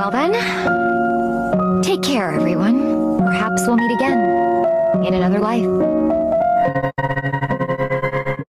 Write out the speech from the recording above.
Well then, take care, everyone. Perhaps we'll meet again in another life.